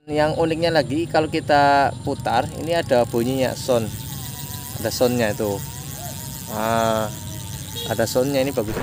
Yang uniknya lagi kalau kita putar ini ada bunyinya sound, ada soundnya itu. Ada soundnya, ini bagus.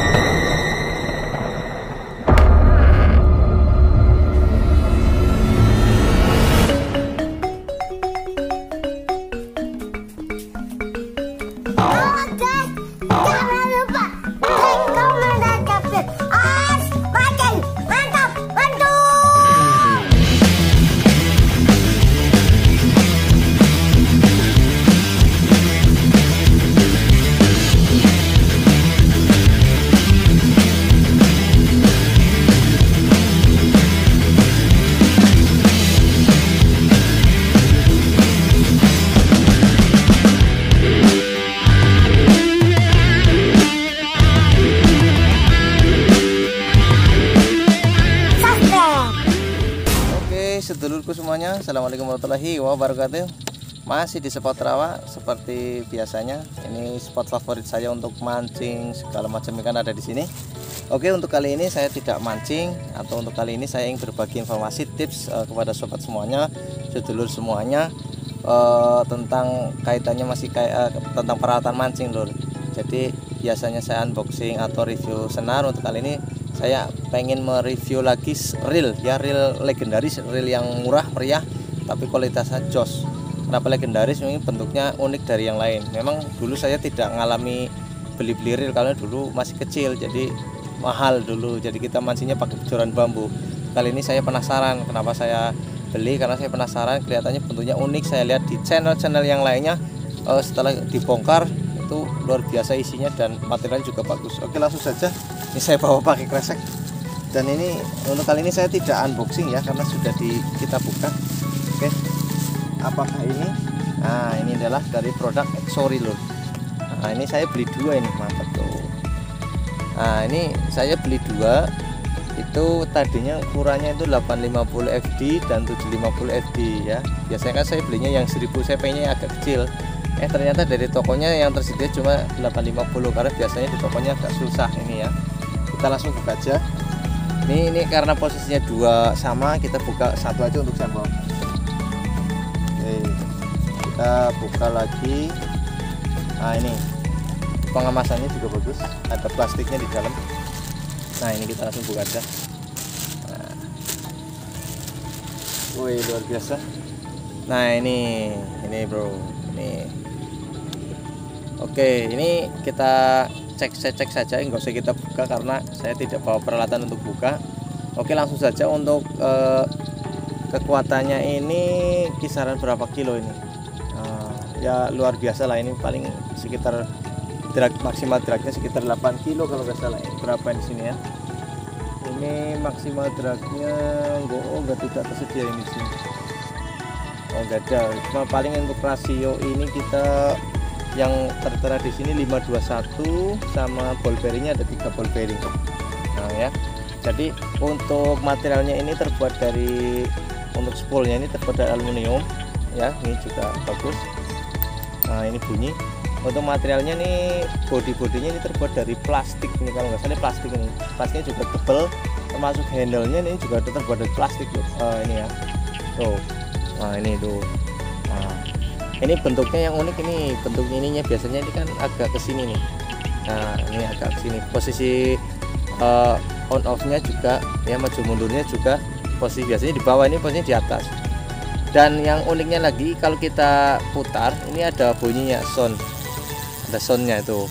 Sedulurku semuanya, assalamualaikum warahmatullahi wabarakatuh. Masih di spot rawa seperti biasanya. Ini spot favorit saya untuk mancing segala macam ikan ada di sini. Oke, untuk kali ini saya tidak mancing, atau untuk kali ini saya ingin berbagi informasi tips kepada sobat semuanya, sedulur semuanya, tentang kaitannya masih tentang peralatan mancing, lur. Jadi biasanya saya unboxing atau review senar. Untuk kali ini saya pengen mereview lagi reel, ya, reel legendaris, reel yang murah meriah tapi kualitasnya jos. Kenapa legendaris? Ini bentuknya unik dari yang lain. Memang dulu saya tidak ngalami beli-beli reel karena dulu masih kecil, jadi mahal dulu. Jadi kita mancingnya pakai bocoran bambu. Kali ini saya penasaran kenapa saya beli, karena saya penasaran kelihatannya bentuknya unik. Saya lihat di channel-channel yang lainnya, setelah dibongkar itu luar biasa isinya dan materialnya juga bagus. Oke, langsung saja. Ini saya bawa pakai kresek, dan ini untuk kali ini saya tidak unboxing ya, karena sudah kita buka. Oke, apakah ini? Nah, ini adalah dari produk Exory, lur. Nah, ini saya beli dua, ini mantap tuh. Nah, ini saya beli dua. Itu tadinya ukurannya itu 850 fd dan 750 fd ya. Biasanya kan saya belinya yang 1000, saya pengennya yang agak kecil. Ternyata dari tokonya yang tersedia cuma 850, karena biasanya di tokonya agak susah ini ya. Kita langsung buka aja. Ini karena posisinya dua sama, kita buka satu aja untuk sampel. Oke, kita buka lagi. Nah, ini pengemasannya juga bagus, ada plastiknya di dalam. Nah, ini kita langsung buka aja. Nah. Wih, luar biasa. Nah, ini bro, ini. Oke, ini kita cek saja, nggak usah kita buka karena saya tidak bawa peralatan untuk buka. Oke, langsung saja untuk kekuatannya ini kisaran berapa kilo ini? Ya luar biasa lah, ini paling sekitar maksimal dragnya sekitar 8 kilo kalau nggak salah. Berapa di sini ya? Ini maksimal dragnya nggak tidak tersedia ini di sini. Oh, nggak ada. Cuma paling untuk rasio ini kita yang tertera di sini 521, sama ball bearingnya ada 3 ball bearing. Nah ya, jadi untuk materialnya ini terbuat dari, untuk spoolnya ini terbuat dari aluminium ya, ini juga bagus. Nah, ini bunyi. Untuk materialnya nih, bodinya ini terbuat dari plastik, ini kalau nggak salah plastik ini. Plastiknya juga tebal, termasuk handle-nya ini juga terbuat dari plastik loh. Ini ya, tuh. Nah, ini tuh. Nah, ini bentuknya yang unik, ini bentuk ininya biasanya ini kan agak ke sini nih. Nah, ini agak ke sini. Posisi on off-nya juga ya, maju mundurnya juga posisi biasanya di bawah, ini posisinya di atas. Dan yang uniknya lagi kalau kita putar ini ada bunyinya sound. Ada soundnya itu.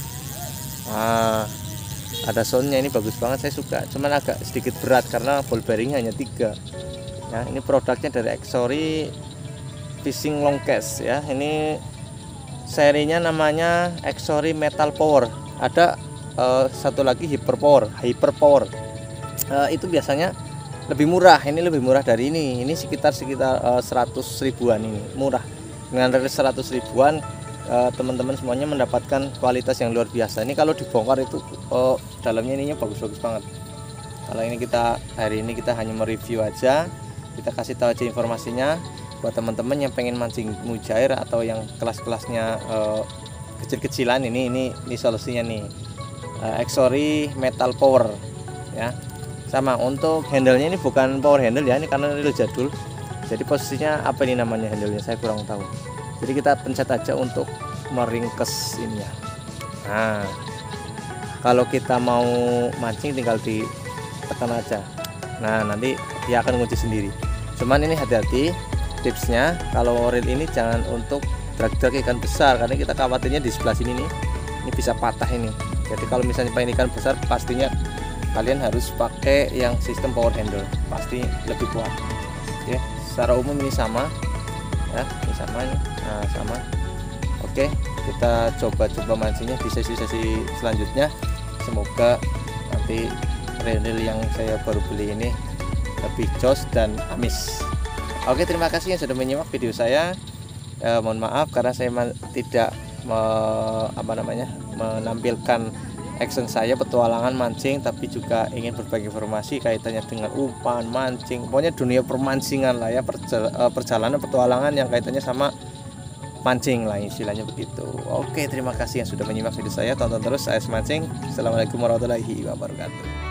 Ada soundnya, ini bagus banget, saya suka. Cuman agak sedikit berat karena ball bearing hanya 3. Ya, ini produknya dari Exory Fishing Long Cast ya. Ini serinya namanya Exory Metal Power. Ada satu lagi Hyper Power. Itu biasanya lebih murah. Ini lebih murah dari ini. Ini sekitar 100 ribuan, ini murah. Dengan dari 100 ribuan teman-teman semuanya mendapatkan kualitas yang luar biasa. Ini kalau dibongkar itu dalamnya ininya bagus-bagus banget. Kalau ini hari ini kita hanya mereview aja. Kita kasih tahu aja informasinya buat teman-teman yang pengen mancing mujair atau yang kelas-kelasnya kecil-kecilan. Ini solusinya nih, Exory Metal Power ya. Sama untuk handle-nya ini bukan power handle ya, ini karena itu jadul. Jadi posisinya apa ini namanya handle-nya, saya kurang tahu. Jadi kita pencet aja untuk meringkes ini ya. Nah, kalau kita mau mancing tinggal ditekan aja. Nah, nanti dia akan ngunci sendiri. Cuman ini hati-hati, tipsnya kalau reel ini jangan untuk drag-drag ikan besar, karena kita khawatirnya di sebelah sini nih, ini bisa patah ini. Jadi kalau misalnya pengen ikan besar, pastinya kalian harus pakai yang sistem power handle, pasti lebih kuat. Oke, secara umum ini sama ya, ini sama ini. Nah, sama. Oke, kita coba mancingnya di sesi-sesi selanjutnya. Semoga nanti reel yang saya baru beli ini lebih jos dan amis. Oke, terima kasih yang sudah menyimak video saya. Mohon maaf karena saya tidak menampilkan action saya petualangan mancing, tapi juga ingin berbagi informasi kaitannya dengan umpan, mancing, pokoknya dunia permancingan lah ya, perjalanan petualangan yang kaitannya sama mancing lah, istilahnya begitu. Oke, terima kasih yang sudah menyimak video saya. Tonton terus AS Mancing. Assalamualaikum warahmatullahi wabarakatuh.